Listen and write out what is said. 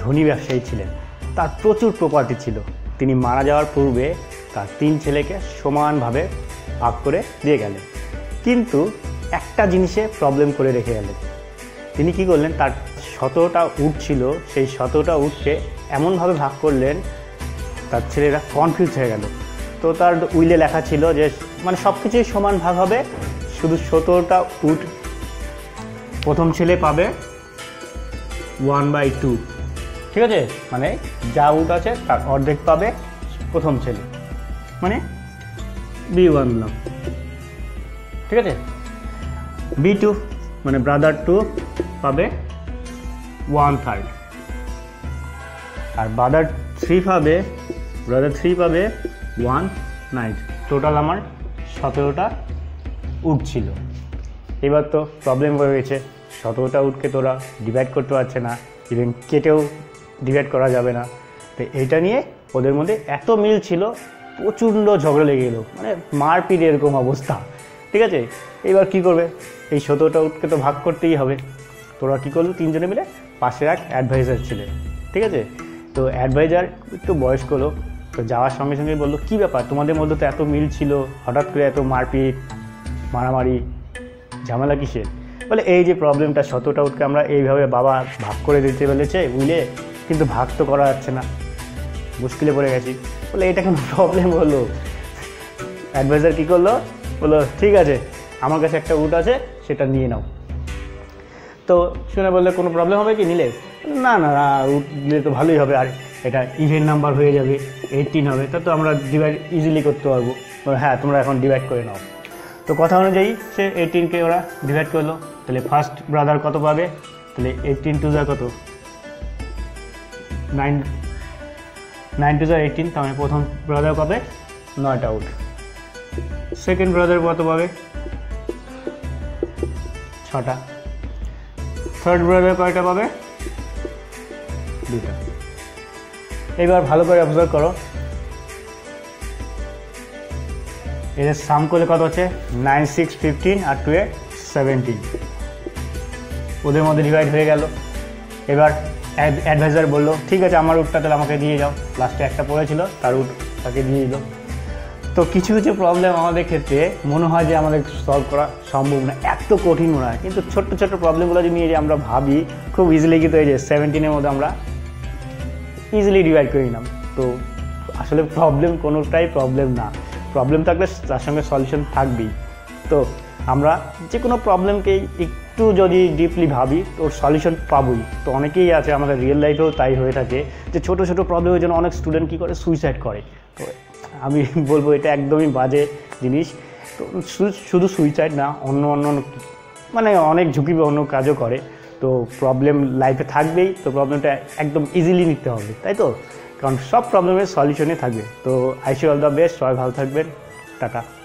ধনী ব্যবসায়ী ছিলেন, তার প্রচুর প্রপার্টি ছিল। তিনি মারা যাওয়ার পূর্বে তার 3 ছেলেকে সমানভাবে ভাগ করে দিয়ে গেলেন, কিন্তু একটা জিনিসে প্রবলেম করে রেখে গেলেন। তিনি কি করলেন, তার 17টা উট ছিল, সেই 17টা উটকে এমনভাবে ভাগ করলেন তার ছেলেরা কনফিউজ হয়ে গেল। তো তার উইলে লেখা ছিল যে মানে সব কিছুই সমান ভাগ হবে, শুধু 17টা উট প্রথম ছেলে পাবে 1/2, ঠিক আছে, মানে যা উট আছে তার অর্ধেক পাবে প্রথম ছেলে, মানে B1 নাম, ঠিক আছে। B2 মানে ব্রাদার 2 পাবে 1/3, আর ব্রাদার 3 পাবে 1/9। টোটাল আমার 17টা উট ছিল। এবার তো প্রবলেম হয়ে গেছে, 17টা উটকে তোরা ডিভাইড করতে পারছে না, ইভেন কেটেও ডিভাইড করা যাবে না। তো এইটা নিয়ে ওদের মধ্যে এত মিল ছিল, প্রচণ্ড ঝগড়া লেগে গেলো, মানে মারপিট এরকম অবস্থা, ঠিক আছে। এবার কি করবে, এই 17টা উটকে তো ভাগ করতেই হবে। তোরা কী করলো, 3 জনে মিলে পাশে এক অ্যাডভাইজার ছিলেন, ঠিক আছে। তো অ্যাডভাইজার একটু বয়স্ক লোক, তো যাওয়ার সঙ্গে সঙ্গে বললো, কী ব্যাপার, তোমাদের মধ্যে তো এত মিল ছিল, হঠাৎ করে এত মারপিট মারামারি ঝামেলা কিসের? বলে এই যে প্রবলেমটা, 17টা উটকে আমরা এইভাবে বাবা ভাগ করে দিতে বলেছে উইলে, কিন্তু ভাগ তো করা যাচ্ছে না, মুশকিলে পড়ে গেছি। বলে এটা কোনো প্রবলেম হলো? অ্যাডভাইজার কী করলো, বললো ঠিক আছে, আমার কাছে একটা উট আছে, সেটা নিয়ে নাও। তো শুনে বললে কোনো প্রবলেম হবে কি নিলে? না না না, উট নিলে তো ভালোই হবে, আর এটা ইভেন নাম্বার হয়ে যাবে, 18 হবে, তা তো আমরা ডিভাইড ইজিলি করতে পারবো। হ্যাঁ, তোমরা এখন ডিভাইড করে নাও। তো কথা অনুযায়ী সে 18কে ওরা ডিভাইড করলো। তাহলে ফার্স্ট ব্রাদার কত পাবে? তাহলে 18 টু যা কত, 9 টু যা 18, তার মানে প্রথম ব্রাদার পাবে 9টা উট। সেকেন্ড ব্রাদার কত পাবে? 6টা। থার্ড ব্রাদার কয়টা পাবে? 2টা। এবার ভালো করে অবজার্ভ করো, এদের সাম করলে কত হচ্ছে? 9, 6, 15 আর 2 17। ওদের মধ্যে ডিভাইড হয়ে গেল। এবার অ্যাডভাইজার বললো ঠিক আছে, আমার উটটা তাহলে আমাকে দিয়ে যাও। লাস্টে একটা পড়েছিল, তার উট তাকে দিয়ে দিল। তো কিছু কিছু প্রবলেম আমাদের ক্ষেত্রে মনে হয় যে আমাদের সলভ করা সম্ভব না, এত কঠিন মনে হয়, কিন্তু ছোট্ট ছোট্ট প্রবলেমগুলো যদি নিয়ে যে আমরা ভাবি খুব ইজিলি, কিন্তু এই যে 17-এর মধ্যে আমরা ইজিলি ডিভাইড করে নিলাম। তো আসলে প্রবলেম কোনোটাই প্রবলেম না, প্রবলেম থাকলে তার সঙ্গে সলিউশন থাকবেই। তো আমরা যে কোনো প্রবলেমকেই একটু যদি ডিপলি ভাবি তো সলিউশন পাবোই। তো অনেকেই আছে, আমাদের রিয়েল লাইফেও তাই হয়ে থাকে, যে ছোটো ছোটো প্রবলেমের জন্য অনেক স্টুডেন্ট কী করে, সুইসাইড করে। তো আমি বলবো এটা একদমই বাজে জিনিস। তো শুধু সুইসাইড না, অন্য মানে অনেক ঝুঁকিপূর্ণ কাজও করে। তো প্রবলেম লাইফে থাকবেই, তো প্রবলেমটা একদম ইজিলি নিতে হবে, তাই তো? কারণ সব প্রবলেমের সলিউশনে থাকবে। তো I wish you all the best, সবাই ভালো থাকবেন, টাটা।